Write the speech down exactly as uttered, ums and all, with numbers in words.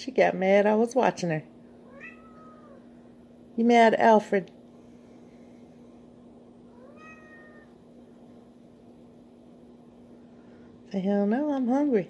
She got mad I was watching her. You mad, Alfred? Say, hell no, I'm hungry.